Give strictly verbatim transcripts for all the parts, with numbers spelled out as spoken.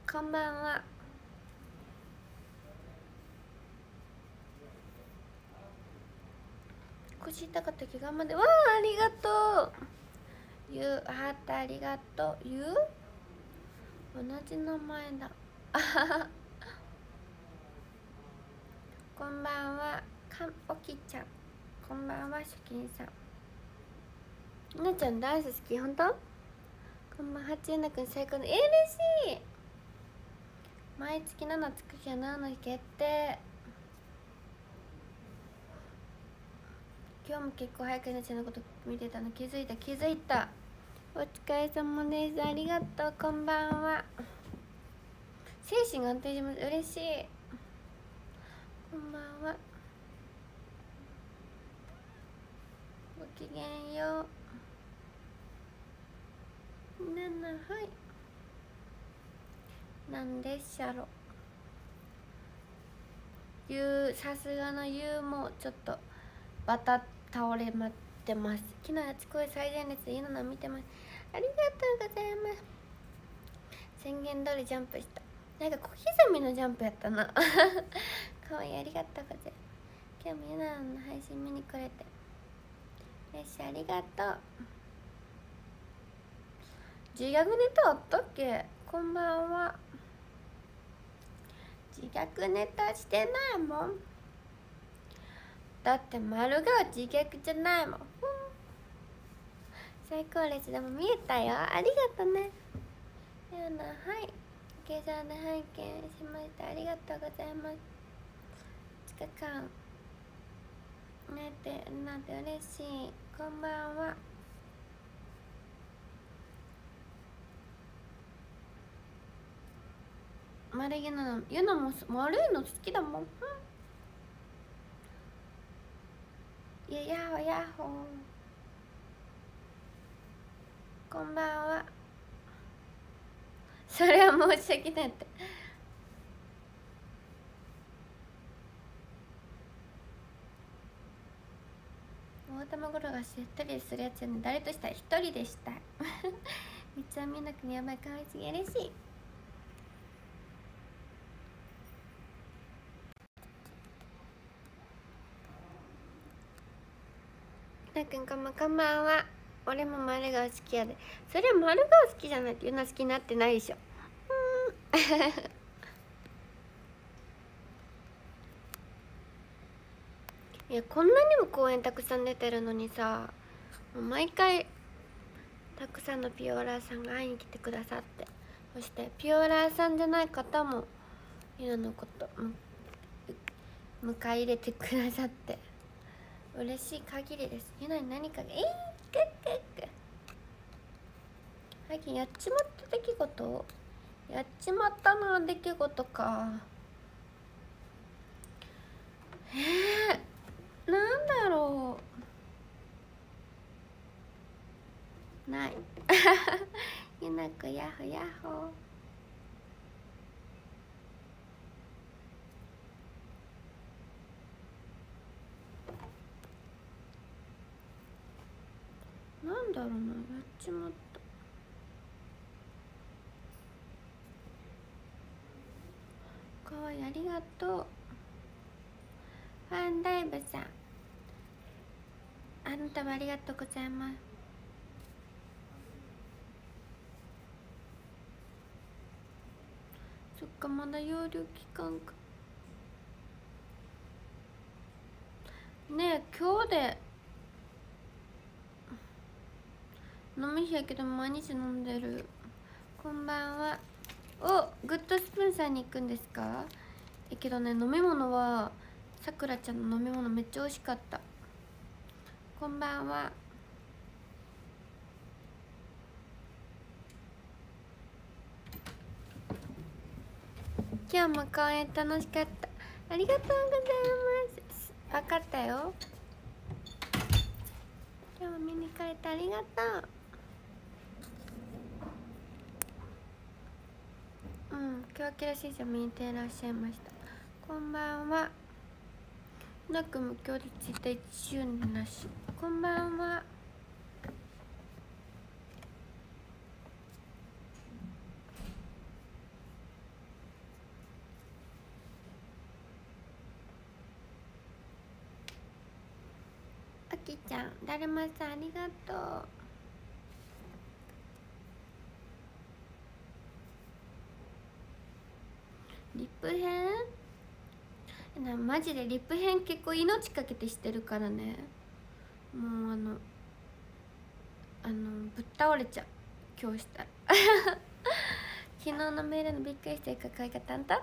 こんばんは。腰痛かった時頑張って。わあ、ありがとう。ゆう、ハートありがとう。ゆう同じ名前だ。あはは。こんばんは。かんおきちゃん。こんばんは、しゅきんさん。なちゃんダンス好き？ほんと？こんばんは。八なくん最高の。えー、嬉しい。毎月ななつく日はなの日決定。今日も結構早くなちゃんのこと見てたの気づいた気づいた。お疲れ様です。ありがとう。こんばんは。精神が安定します。嬉しい。こんばんは。ごきげんよう。なな、はい。なんでっしゃろ。ゆう、さすがのゆうもちょっとバタ倒れまってます。昨日あちこち最前列でいいの見てます。ありがとうございます。宣言通りジャンプした。なんか小刻みのジャンプやったな。かわいい。ありがとうございます。今日もゆなの配信見に来れてよし、ありがとう。自虐ネタあったっけ？こんばんは。自虐ネタしてないもん。だって丸が自虐じゃないもん。最高列でも見えたよ。ありがとね。ゆな、はい。計算で拝見しました。ありがとうございます。つかかんねてなんて嬉しい。こんばんは。丸ゆなのゆなも丸いの好きだもん。うん、ややほやほ。こんばんは。それは申し訳ないって。大玉転がし一人でするやつやね。誰としたい？一人でしたい。三つ編みなくにやばい、かわいすぎ。嬉しい。なくんこんばんこんばんは。俺も丸顔好きやで。それは丸顔好きじゃないっていうのは好きになってないでしょ。いや、こんなにも公演たくさん出てるのにさ、もう毎回たくさんのピオラーさんが会いに来てくださって、そしてピオラーさんじゃない方もゆなのこと迎え入れてくださって嬉しい限りです。ゆなに何かがえー、くっくっく最近やっちまった出来事、やっちまったな出来事か。えー、なんだろう。ない。ゆなこやほやほ。なんだろうな、やっちまった。かわいい。ありがとう。ファンダイブさん、あなたもありがとうございます。そっか、まだ有料期間か。ねえ、今日で飲み日やけど毎日飲んでる。こんばんは。お、グッドスプーンさんに行くんですか？えけどね、飲み物はさくらちゃんの飲み物めっちゃ美味しかった。こんばんは。今日も公演楽しかった。ありがとうございます。分かったよ。今日も見に来れてありがとう。うん、今日キラシーズン見に行っていらっしゃいました。こんばんは。なくも今日で絶対いちしゅうねんなし。こんばんは。 きちゃん、だるまさんありがとう。リップ編な、マジでリップ編結構命かけてしてるからね。もうあのあのぶっ倒れちゃう今日したら昨日のメールのびっくりしてるかかい方あんた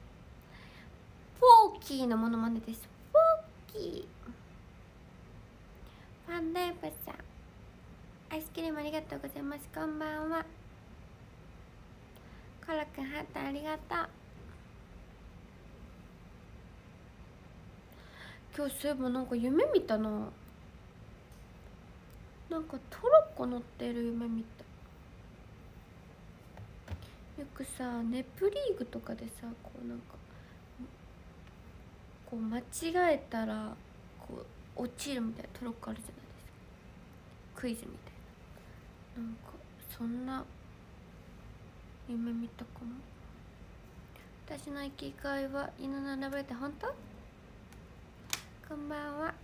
ポーキーのモノマネです。ポーキーファンダイブさんアイスクリームありがとうございます。こんばんは。コロくんハートありがとう。今日そういえばなんか夢見たな。なんかトロッコ乗ってる夢見た。よくさネプリーグとかでさこうなんかこう間違えたらこう落ちるみたいなトロッコあるじゃないですか。クイズみたいな。なんかそんな夢見たかも。私の生きがいは犬の並べて本当？こんばんは。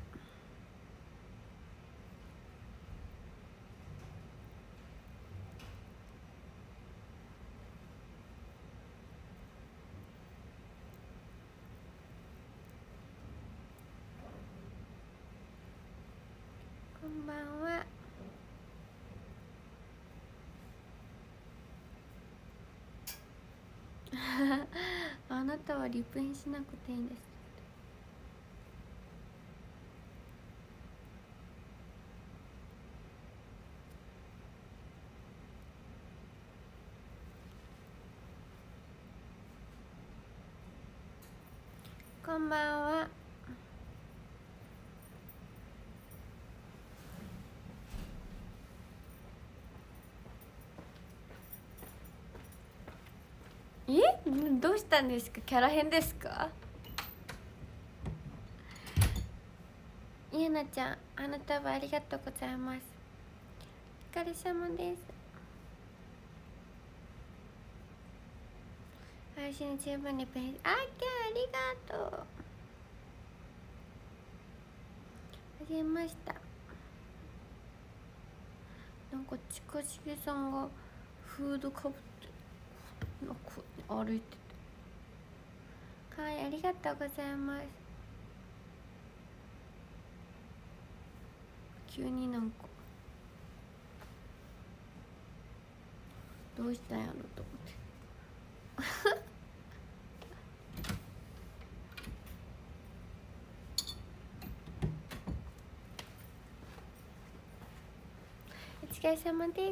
こんばんは。あなたはリプインしなくていいんです。こんばんは。え、どうしたんですか？キャラ変ですか？ゆなちゃん、あなたはありがとうございます。お疲れ様です。配信十分にペンあきゃありがとう。あげました。なんか近重さんがフードかぶってなんか歩いてて、はい、ありがとうございます。急になんかどうしたんやろと思ってお疲れ様です。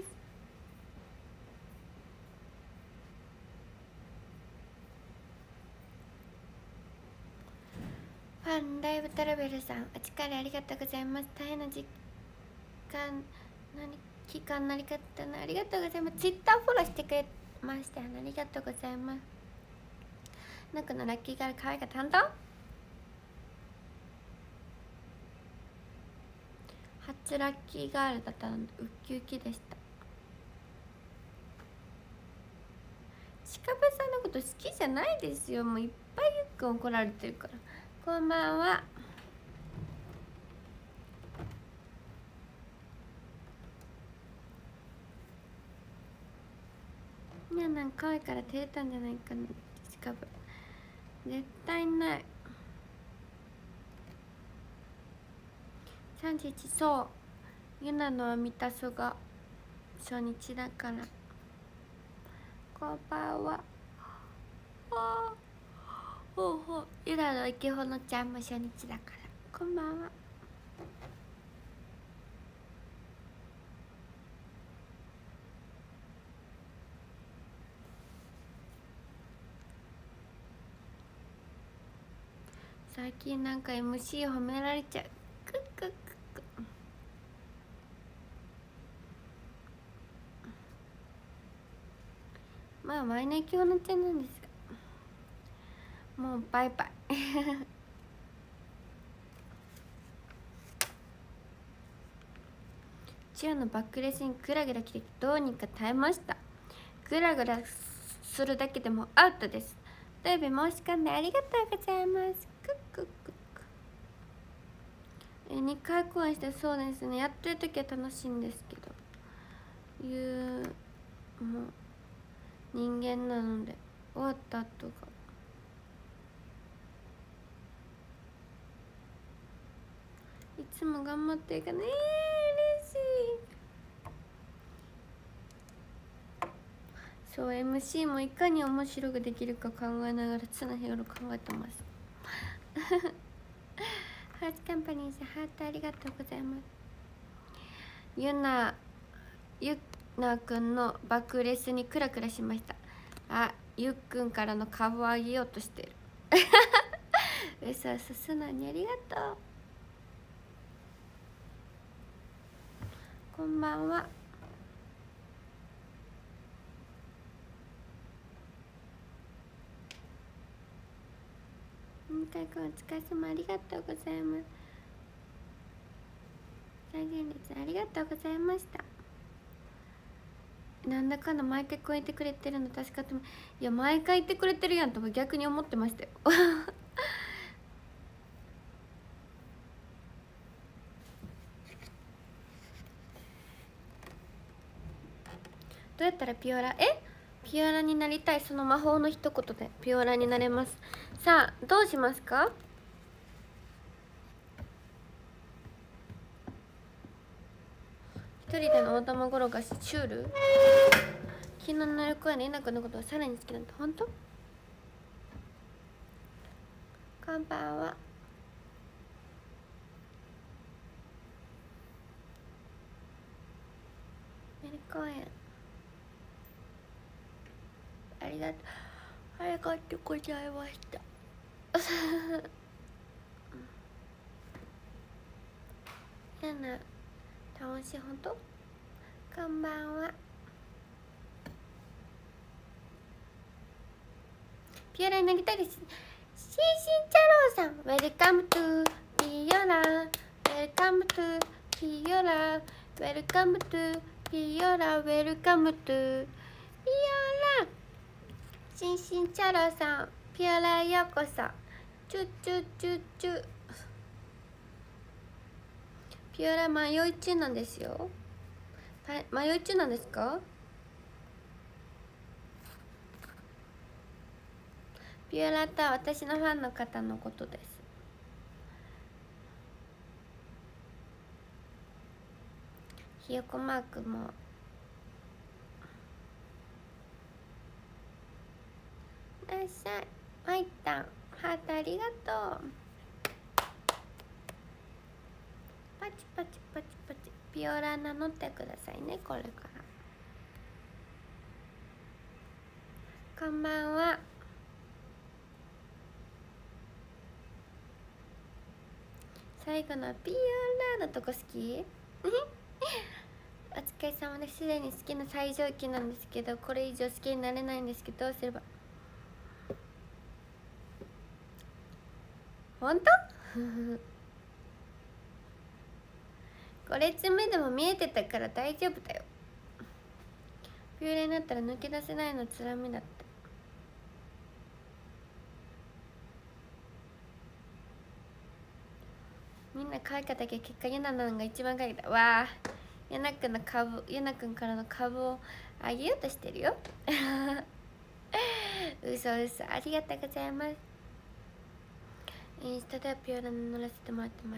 ファンライブトラベルさん、お力ありがとうございます。大変な時間何期間なりかったな、ありがとうございます。ツイッターフォローしてくれました。ありがとうございます。なんかのラッキーガール可愛かったんだ。初ラッキーガールだったのでウッキウキでした。鹿部さんのこと好きじゃないですよ。もういっぱいゆっくん怒られてるから。こんばんは。みやなん可愛いから照れたんじゃないかな。鹿部絶対ない。さんじゅういち、そうゆなのは三田そが初日だから。こんばんは。あほうほう、ゆなの池ほのちゃんも初日だから。こんばんは。最近なんか エムシー 褒められちゃう。クックックック。まあ前の生き物ちゃんなんですが、もうバイバイチュアのバックレスにグラグラ来てどうにか耐えました。グラグラするだけでもアウトです。土曜日申し込んでありがとうございます。クックックック。 えにかい公演して、そうですね、やってる時は楽しいんですけど、いうもう人間なので終わった後がいつも頑張ってるからね。嬉しい。そう エムシー もいかに面白くできるか考えながら常日頃考えてますハーツカンパニーさん、ハートありがとうございます。ゆなゆなくんの爆レスにクラクラしました。あ、ゆっくんからの株をあげようとしてるうそうそう、素直にありがとう。こんばんは。向井くんお疲れ様、ありがとうございます。再現率ありがとうございました。なんだかんだ毎回こう言ってくれてるの助かっても、いや毎回言ってくれてるやんとか逆に思ってましたよどうやったらピオラえピオラになりたい。その魔法の一言でピオラになれます。さあどうしますか。一人での大玉転がしシュール。昨日の夜公演で稲君のことをさらに好きなんだ。本当。こんばんは。メリ公演ありがとう。ありがとうございましたやな楽しい。本当。こんばんは。ピオラになりたいです。シンシンチャローさん、ウェルカムトゥピオラ、ウェルカムトゥピオラ、ウェルカムトゥピオラ、ウェルカムトゥピオラ。シンシンチャローさん、ピオラへようこそ。チュチュチュチュ。ピオラ迷い中なんですよ。迷い中なんですか。ピオラとは私のファンの方のことです。ひよこマークもいらっしゃい。まいったんハートありがとう。パチパチパチパチ。ピオラ名乗ってくださいね、これから。こんばんは。最後のピオラのとこ好きお疲れ様です。すでに好きな最上級なんですけど、これ以上好きになれないんですけど、どうすれば。本当ご列目でも見えてたから大丈夫だよ。ピューレになったら抜け出せないのつらみだって。みんな可愛かったけど結果ユナナのが一番可愛かった。わあ、ユナくんの株、ユナくんからの株をあげようとしてるようそうそ、ありがとうございます。インスタではピオラに乗らせてもらってます。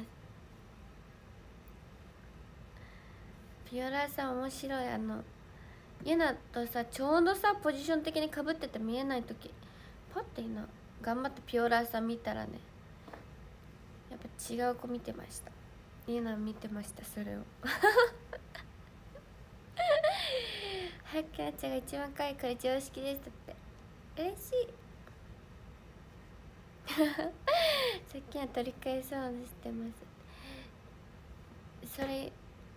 ピオラさん面白い。あのユナとさ、ちょうどさポジション的にかぶってて見えない時パッていな頑張ってピオラさん見たらね、やっぱ違う子見てました。ユナ見てました、それをはっきなちゃんが一番可愛いから常識でしたって。嬉しいさっきは取り返そうにしてます。それ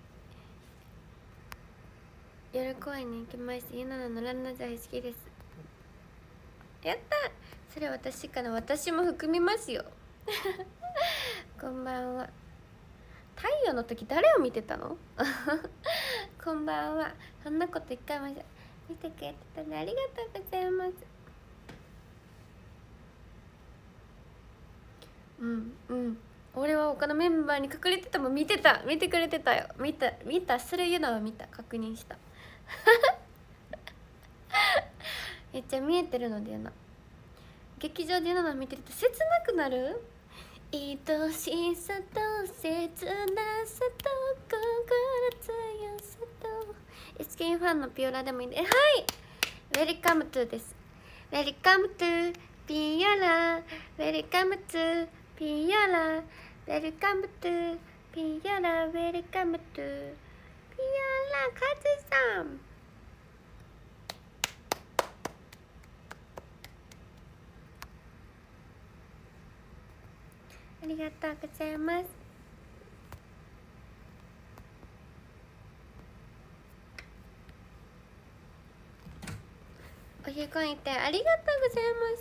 夜公園に行きました。ユナナのランナーザイ好きです。やった。それ私かな。私も含みますよこんばんは。太陽の時誰を見てたのこんばんは。そんなこと一回も見てくれてたね、ありがとうございます。うんうん、俺はの他のメンバーに隠れてたも見てた、見てくれてたよ。見た見た、それ言うのは見た、確認しためっちゃ見えてるのでな、劇場で言うのを見てると切なくなる。愛しさと切なさと心強さと。エスケーファンのピオラでもいいんで、はい、ウェリカムトゥです。ウェリカムトゥピオラ、ウェリカムトゥピオラ、ウェリカムトゥピオラ、ウェリカムトゥピオラ。カズさんありがとうございます。お昼ご飯行ってありがとうございます。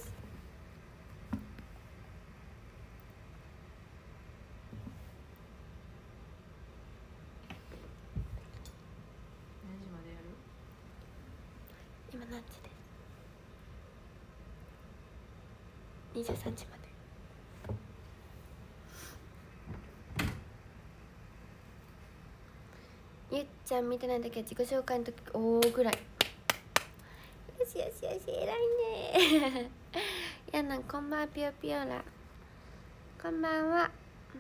何時までやる？ 今何時です？にじゅうさんじまで。ゆっちゃん見てない時は自己紹介の時おーぐらい。よしよしよし、偉いねやなん、こんばんは、ピヨピヨラ。こんばんは。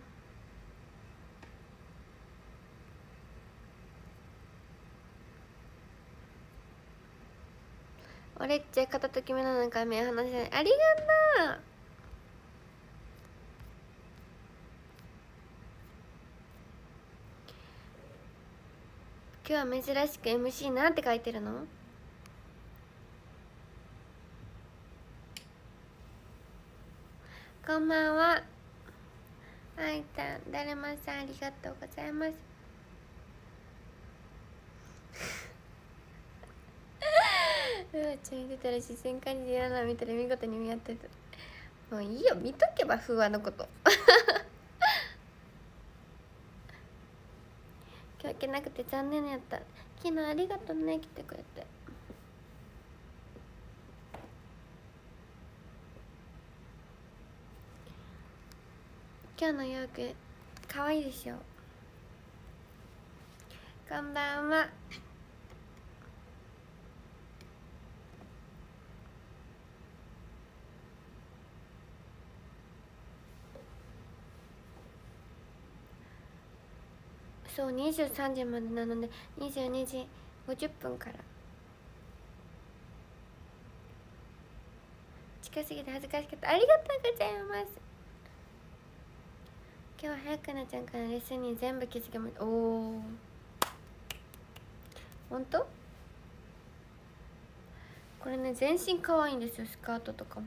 俺っちゃ片時目の中目離せない。ありがとう。今日は珍しく エムシー なんて書いてるの？こんばんは。あいたん、だるまさんありがとうございます。うわちゃん見てたら視線感じやな、見たら見事に見合ってた。もういいよ、見とけば不安のこと今日行けなくて残念やった。昨日ありがとうね、来てくれて。今日の洋服かわいいでしょ。こんばんは。そう、にじゅうさんじまでなのでにじゅうにじごじゅっぷんから。近すぎて恥ずかしかった。ありがとうございます。今日は早くなちゃんからレッスンに全部気づけました。おお、ほんと？これね、全身可愛いんですよ、スカートとかも。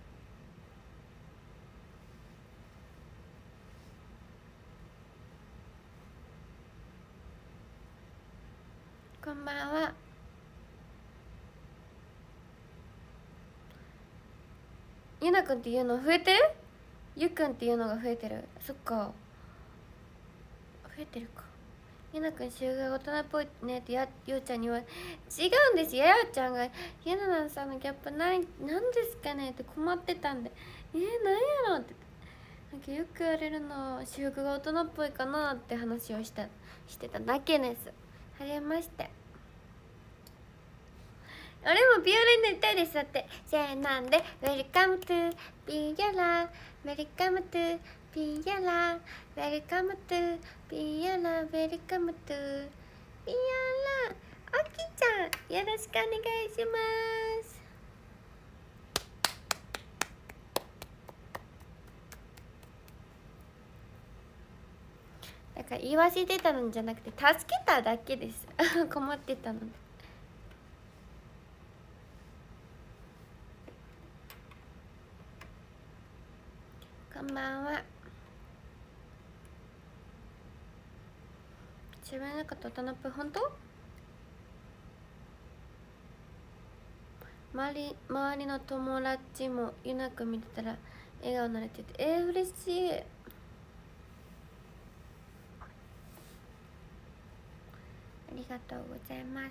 こんばんは。ゆなくんっていうの増えてる？ゆくんっていうのが増えてる。そっか、増えてるか。ゆなくん週が大人っぽいねってやようちゃんには違うんですよ。やよちゃんが「ゆななさんのギャップないなんですかね?」って困ってたんで「えー、なんやろ?」ってなんかよく言われるの、私服が大人っぽいかなって話をしたしてただけです。はじめまして。俺もビオラになりたいです。だってせーなんでウェルカムトゥビオラ、ウェルカムトゥビオラ、ウェルカムトゥビオラ、ウェルカムトゥビオラ。あきちゃんよろしくお願いします。だから言わせてたのじゃなくて助けただけです困ってたので。こんばんは。自分のこと大人っぽい。本当？周り周りの友達もゆなくん見てたら笑顔になれてて、えー、嬉しい。ありがとうございます。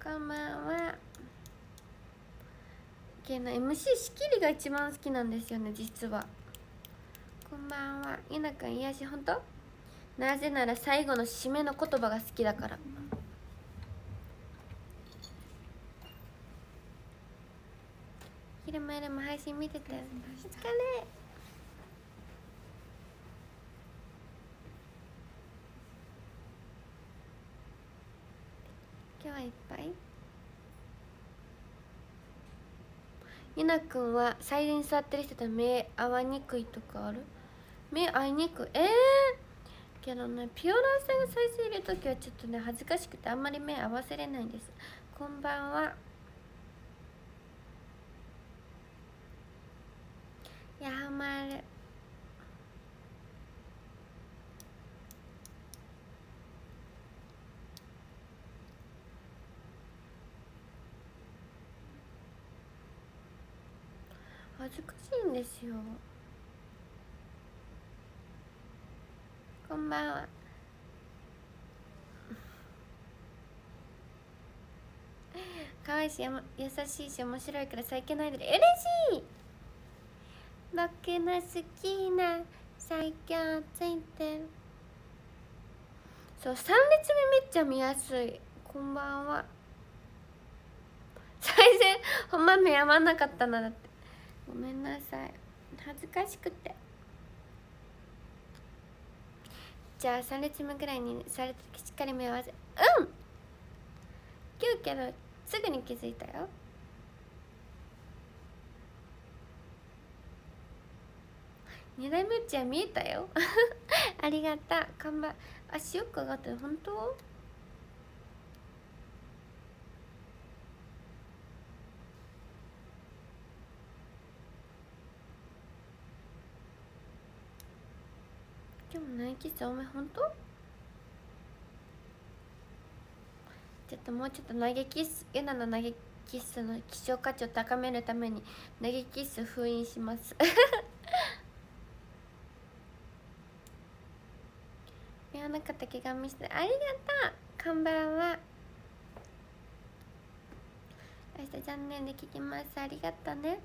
こんばんは。けど エムシー 仕切りが一番好きなんですよね、実は。こんばんは。ゆなくん癒し本当？なぜなら最後の締めの言葉が好きだから。昼間でも配信見てたよ。お疲れ。今日はいっぱい。ゆなくんはサイレンに座ってる人と目合わにくいとかある？目合いにくい。ええー、けどね、ピオラーさんが再生入れるときはちょっとね恥ずかしくてあんまり目合わせれないんです。こんばんは。やまる。恥ずかしいんですよ。こんばんは。かわいいし優しいし面白いから最強のアイドル。嬉しい。僕の好きな最強ついてる。そう、さん列目めっちゃ見やすい。こんばんは。最善ほんま目合わなかったな。だってごめんなさい、恥ずかしくて。じゃあさん列目ぐらいにされた時しっかり目を合わせ。うん言うけどすぐに気づいたよ。にだいめうちは見えたよありがとう。看板足よく上がってる。本当？今日もナイキスお前本当？ちょっともうちょっと投げキッス、ユナの投げキッスの希少価値を高めるために投げキッス封印します言わなかった気が見せてありがとう。こんばんは。明日チャンネルで聞きます。ありがとうね。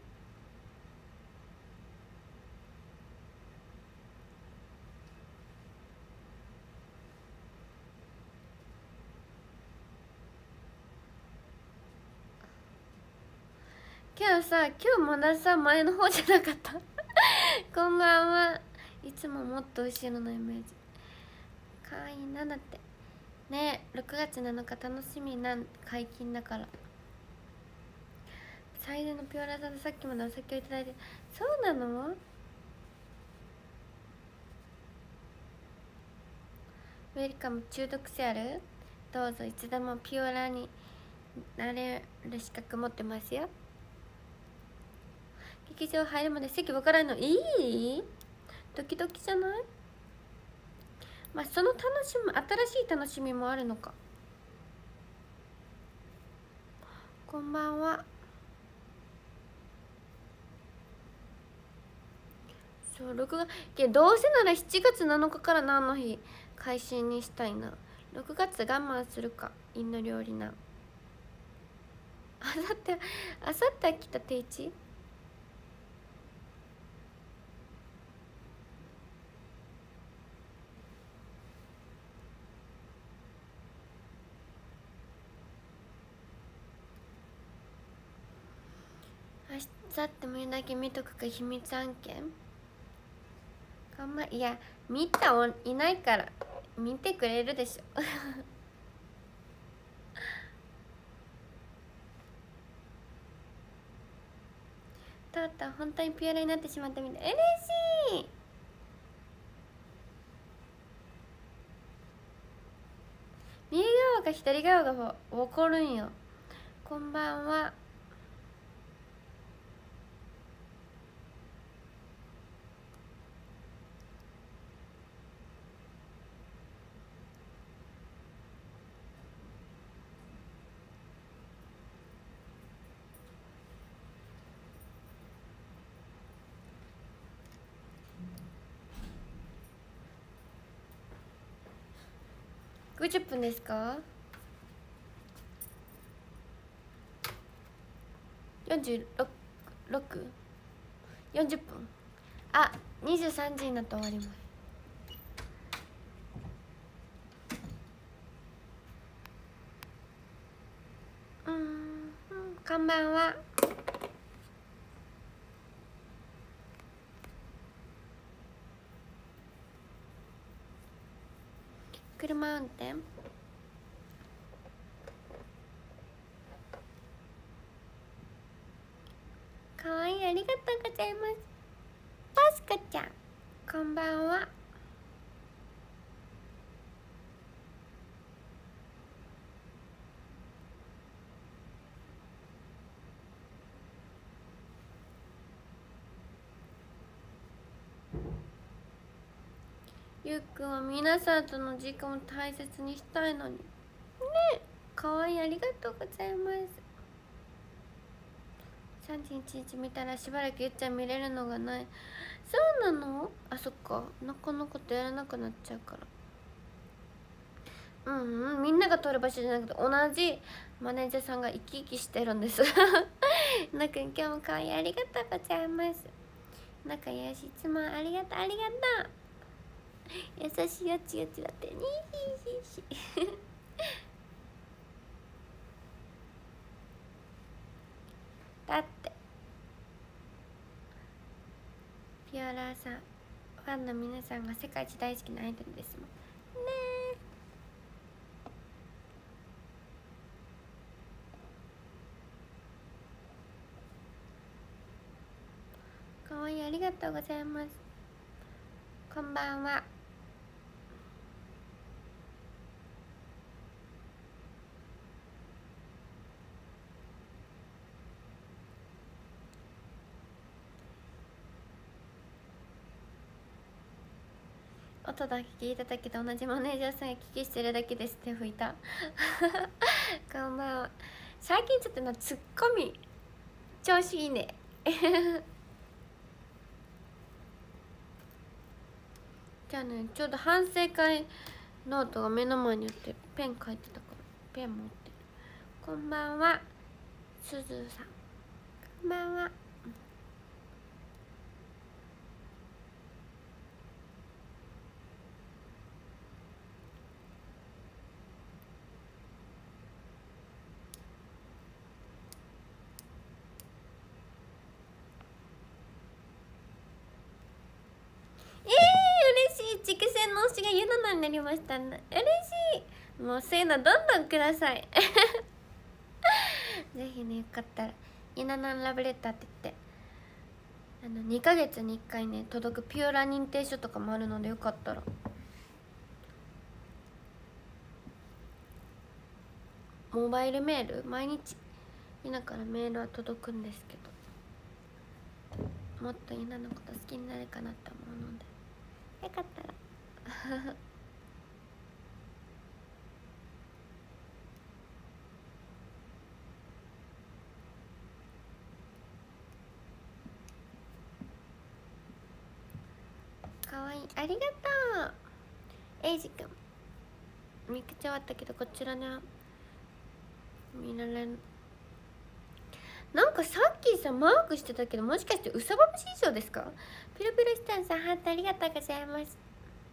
今日さ、今日まださ前の方じゃなかったこんばんは。いつももっと後ろのイメージ。かわいいな。だってね、ろくがつなのか楽しみな解禁だから。最大のピオラさんとさっきまでお酒をいただいて。そうなの？ウェルカム。中毒性ある？どうぞ。いつでもピオラになれる資格持ってますよ。劇場入るまで席分からんのいい？ドキドキじゃない？まあその楽しみ、新しい楽しみもあるのか。こんばんは。そう録画けどうせならしちがつなのかから何の日配信にしたいな。ろくがつ我慢するか。インド料理な。あさってあさって秋田定置。明日って見るだけ見とくか。秘密案件かんまいや見たおいないから見てくれるでしょとうとう本当にピオラになってしまったみたい。嬉しい。右側か左側が分かるんよ。こんばんは。ごじゅっぷんですか？ んじゅうろく、よんじゅっぷん。あ、にじゅうさんじになって終わります。うん、こんばんは。車運転。かわいい、ありがとうございます。パスカちゃん、こんばんは。ゆうくんは皆さんとの時間を大切にしたいのにね。え、かわいい、ありがとうございます。さんじいちにち見たらしばらくゆっちゃん見れるのがない。そうなの？あ、そっか、なかなかとやらなくなっちゃうから。うんうん、みんなが通る場所じゃなくて同じマネージャーさんが生き生きしてるんですなくん、今日もかわいい、ありがとうございます。仲良し、いつもありがとう、ありがとう。優しいやつやつだってね。だってピオラーさん、ファンの皆さんが世界一大好きなアイドルですもんね。かわいい、ありがとうございます。こんばんは。音だけ聞いてたけど同じマネージャーさんが聞きしてるだけですって吹いたこんばんは。最近ちょっとなツッコミ調子いいねじゃあね、ちょうど反省会ノートが目の前にあってペン書いてたからペン持ってる。こんばんはすずさん、こんばんは。えー、嬉しい。畜生の推しがユナナになりましたね。嬉しい。もうそういうのどんどんくださいぜひね、よかったらユナナンラブレターって言ってあのにかげつにいっかいね届くピュオラ認定書とかもあるので、よかったらモバイルメール毎日ユナからメールは届くんですけど、もっとユナのこと好きになるかなって思うので、よかったらかわいい、ありがとう。エイジくん、みくち終わったけどこちらには見られん。なんかさっきさマークしてたけど、もしかしてうさばむ師匠ですか？ピルピルスタンさん、ハートありがとうございます。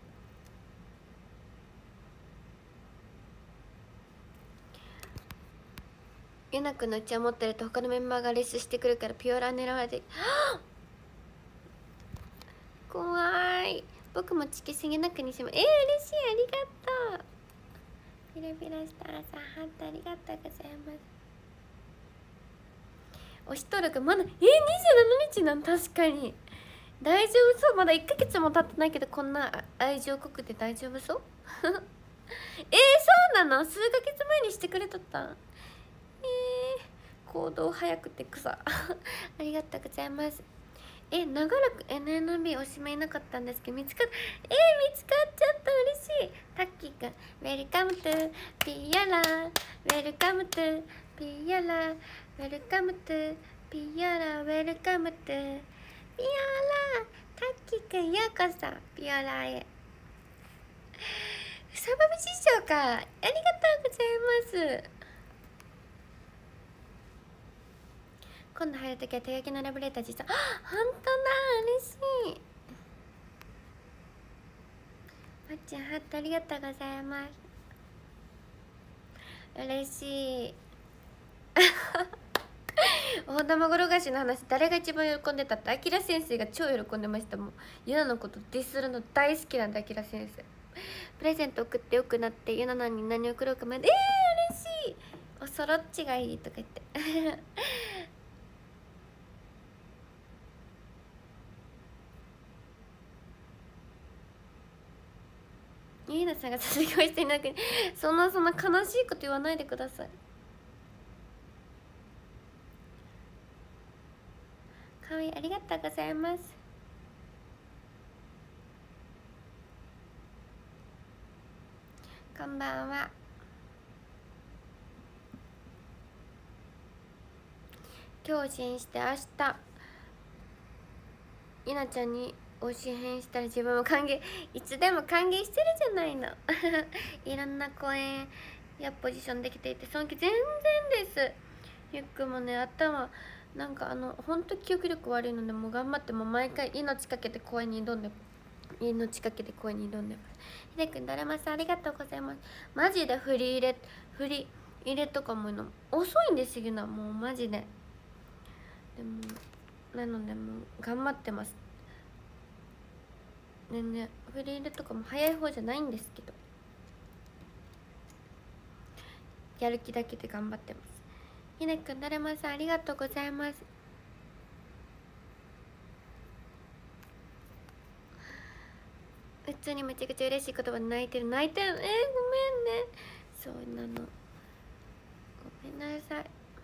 ユナくんのうちわ持ってると他のメンバーがレスしてくるからピオラ狙われて怖い。僕もチキすぎなくにします。えー、嬉しい、ありがとう。ピルピルスターさん、ハートありがとうございます。押しとるかまだえー、にじゅうしちにちなん。確かに大丈夫そう。まだいっかげつも経ってないけどこんな愛情濃くて大丈夫そうえー、そうなの。数ヶ月前にしてくれとったん。えー、行動早くて草ありがとうございます。え、長らく エヌエヌビー おしまいなかったんですけど見つかっえー、見つかっちゃった。嬉しい。タッキーくん、ウェルカムトゥピアラ、ウェルカムトゥピアラ、ウェルカムトゥピアラ、ウェルカムトゥピアラ。タッキーくん、ようこそピアラへ。うさばむ師匠か、ありがとうございます。 今度入るときは手書きのラブレター実は本当だ嬉しい。まっちゃんハートありがとうございます。嬉しい大玉転がしの話誰が一番喜んでたって、あきら先生が超喜んでました。もうゆなのことディスるの大好きなんで、あきら先生プレゼント送ってよくなって、ゆなに何送ろうか迷って、えー、嬉しい、おそろっちがいいとか言ってゆなさんが卒業していなくて、そんなそんな悲しいこと言わないでください。かわいい、ありがとうございます。こんばんは。今日支援して明日ゆなちゃんに推し変したら自分も歓迎、いつでも歓迎してるじゃないのいろんな公演やポジションできていて尊敬全然です。ゆっくんもね、頭なんかあのほんと記憶力悪いので、もう頑張ってもう毎回命かけて公演に挑んで命かけて公演に挑んでます。ひでくん、だるまさんありがとうございます。マジで振り入れ振り入れとかもの遅いんですよな、もうマジで。でもなのでもう頑張ってます。全然振り入れとかも早い方じゃないんですけど、やる気だけで頑張ってます。ひねくん、だるまさんありがとうございます。普通にめちゃくちゃ嬉しい言葉で泣いてる泣いてるえー、ごめんね。そうなの、ごめんなさい。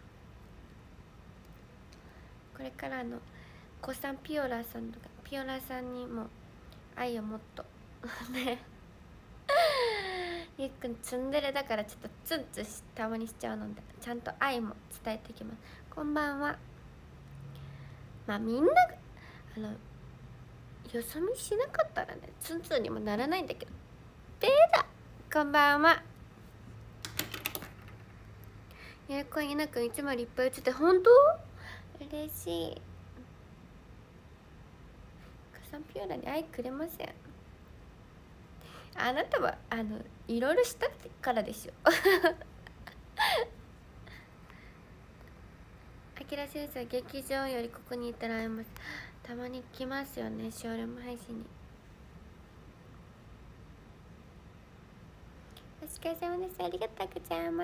これからの子さんピオラさんとかピオラさんにも愛をもっとねゆっくんツンデレだからちょっとツンツンたまにしちゃうので、ちゃんと愛も伝えていきます。こんばんは。まあみんなあのよそ見しなかったらねツンツンにもならないんだけど、ペーだ。こんばんは。やるこんいなくんいつもいっぱい映って本当嬉しい。カサンピオラに愛くれません。あなたはあのいろいろしたからでしょあきら先生、劇場よりここにいたら会えます。たまに来ますよね、ショールーム配信に。お疲れ様です。ありがとうございます。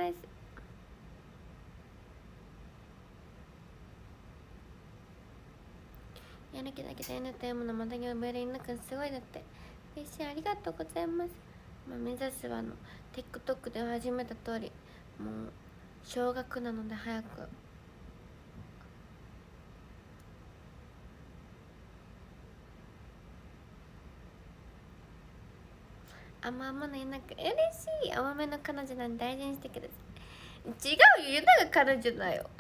やる気だけで N と M のまたぎをベルインのくんすごいだって。嬉しい、ありがとうございます。まあ、目指すはあの TikTok で始めた通り、もう小学なので早く甘々のいなく嬉しい。甘めの彼女なんで大事にしてください。違うよ、ゆなが彼女だよ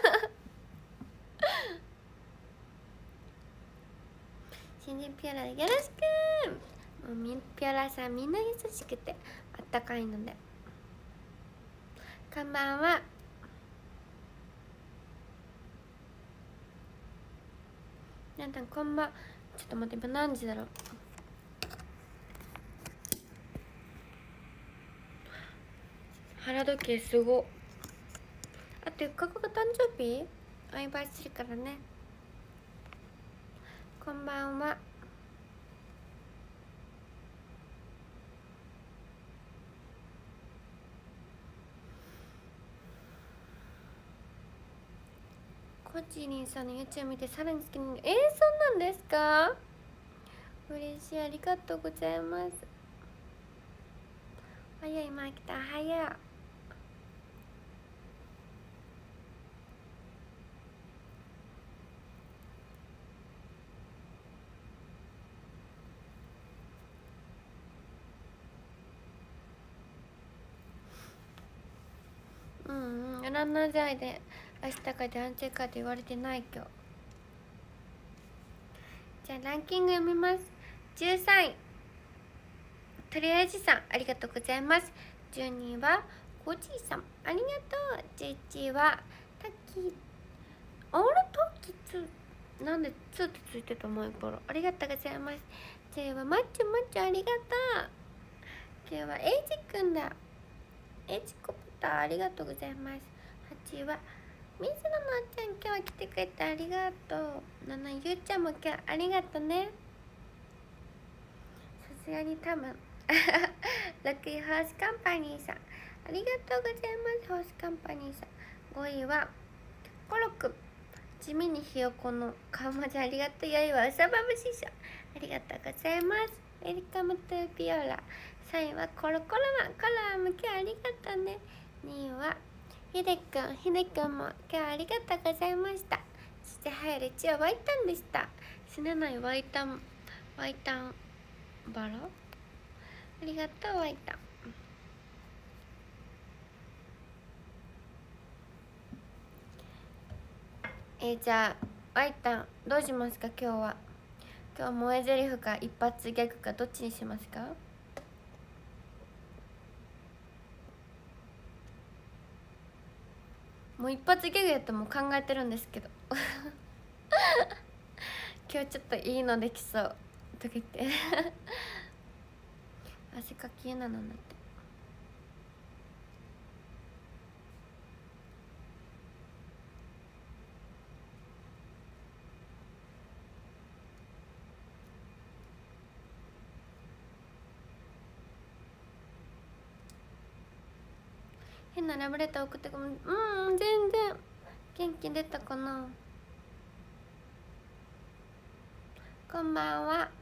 新人ピオラよろしく。もうみピオラさんみんな優しくてあったかいので。こんばんは。皆さんこんばん。ちょっと待って、今何時だろう。腹時計すご。あとよっかごが誕生日お祝いするからね。こんばんは。コチリンさんの YouTube 見てさらに好きに。えー、そうなんですか。嬉しい、ありがとうございます。早い、マキタ早い。うんうん、占い剤で明日かで安静かって言われてない今日。じゃあランキング読みます。じゅうさんいとりあえずさん、ありがとうございます。じゅうにいはコジさん、ありがとう。じゅういちいはタッキーあれトッキーツなんでツーってついてた前から。ありがとうございます。J はマッチョマッチョありがとう。今日はエイジくんだ。エイジコプターありがとうございます。はちは水野のちゃん今日は来てくれてありがとう。ななゆうちゃんも今日ありがとうね。さすがに多分ろくいホースカンパニーさんありがとうございます。ホースカンパニーさん。ごいはコロくん地味にひよこの顔文字ありがとう。よいはうさばぶししょありがとうございます。ウェルカムトゥピオラ。さんいはコロコロマンコロも今日ありがとうね。にいはひでくんひでくんも今日ありがとうございました。そして入るちはワイタンでした。死ねないワイタンワイタンバラありがとうワイタン。えー、じゃあワイタンどうしますか今日は。今日は萌え台詞か一発ギャグかどっちにしますか。もう一発ギャグやったらもう考えてるんですけど今日ちょっといいのできそうとか言って汗かきえなのになって。変なラブレター送ってくる。うん全然元気出たかな。こんばんは。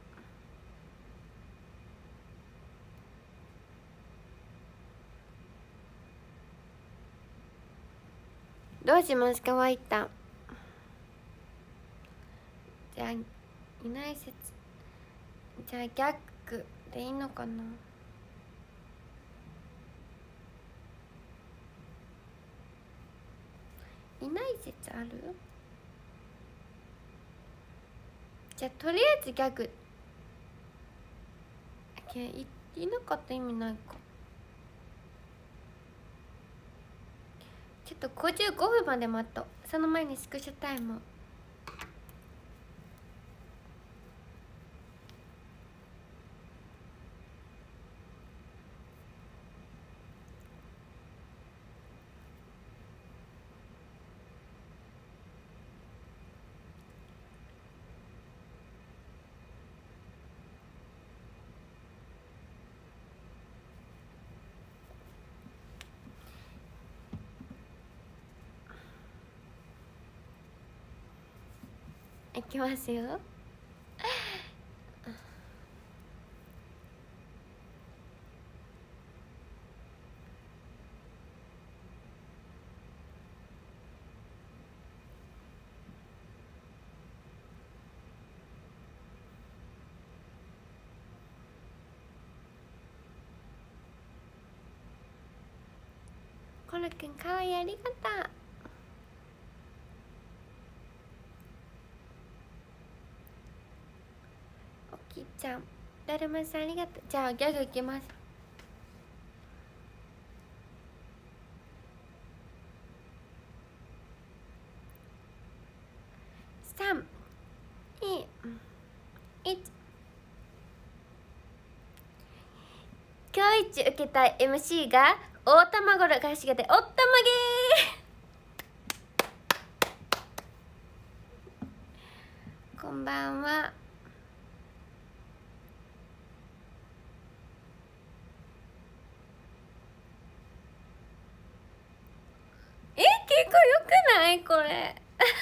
どうしますかワイタン。じゃあいない説じゃあギャッグでいいのかな。いない説ある。じゃあとりあえずギャグいいなかった意味ないか。ちょっとごじゅうごふんまで待っと。その前にスクショタイム。いきますよ。コロくんかわいいありがとう。おきいちゃんだるまさんありがとう。じゃあギャグいきます。さんにいち。今日一受けた エムシー が大卵の返しがでおったまげーこんばんは。え結構よくないこれ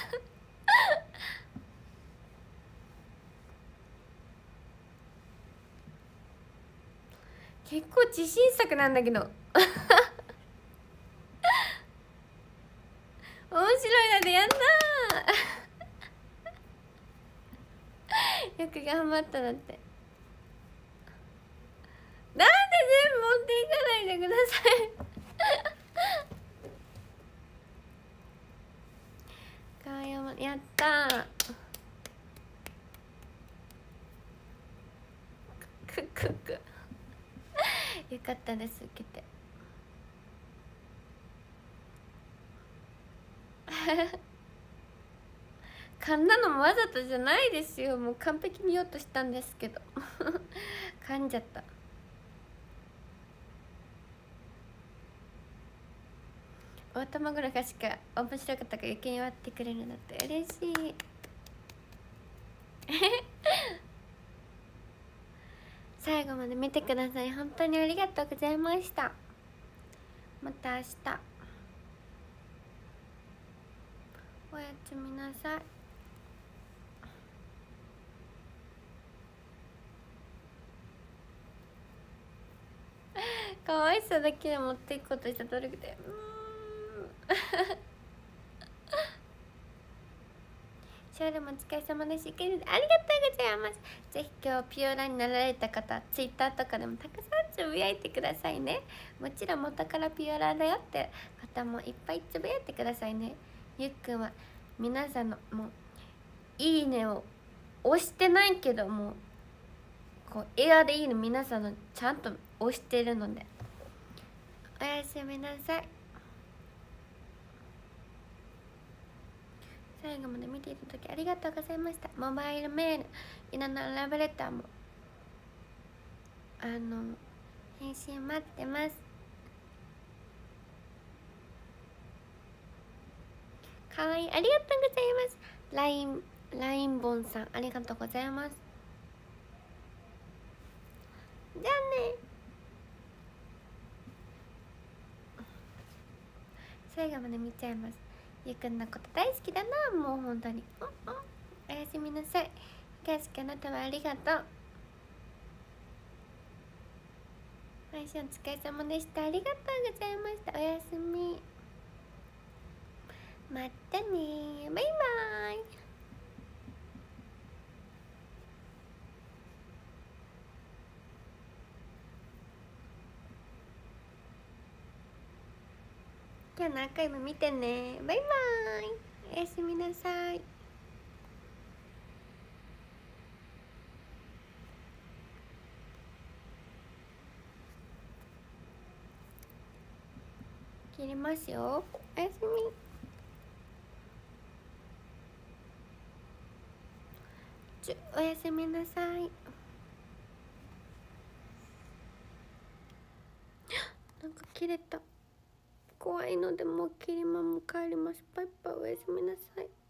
結構自信作なんだけど面白いのでやんなよく頑張っただって。なんで全部持っていかないでくださいかわいいやったーくくくよかったです受けて噛んだのもわざとじゃないですよ。もう完璧に言おうとしたんですけど噛んじゃった。大玉ぐらいがしか面白かったから余計に割ってくれるんだって嬉しい最後まで見てください。本当にありがとうございました。また明日おやすみなさい。可愛さだけで持っていくことした努力でうーんショールもお疲れ様です。ありがとうございます。ぜひ今日ピュアラになられた方、ツイッターとかでもたくさんつぶやいてくださいね。もちろん元からピュアラだよって方もいっぱいつぶやいてくださいね。ゆっくんは皆さんのもういいねを押してないけどもこうエアでいいの皆さんのちゃんと押してるのでおやすみなさい。最後まで見ていただきありがとうございました。モバイルメールいろんなラブレターもあの返信待ってます。かわいい、ありがとうございます。ラインラインボンさんありがとうございます。じゃあね。最後まで見ちゃいます。ゆうくんのこと大好きだな。もう本当にうんうんおやすみなさい。大好きあなたはありがとう。配信お疲れ様でした。ありがとうございました。おやすみ。またねバイバイ。今日のアーカイブ見てね。バイバイ。おやすみなさい。切りますよ。おやすみ。ちょおやすみなさい。なんか切れた。怖いのでもう切りまも帰ります。バイバイ。おやすみなさい。